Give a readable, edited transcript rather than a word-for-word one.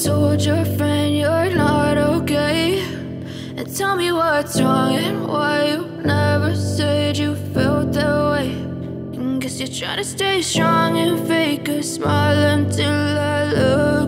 told your friend you're not okay? And tell me what's wrong and why you never said you felt that way. And guess you're trying to stay strong and fake a smile until I look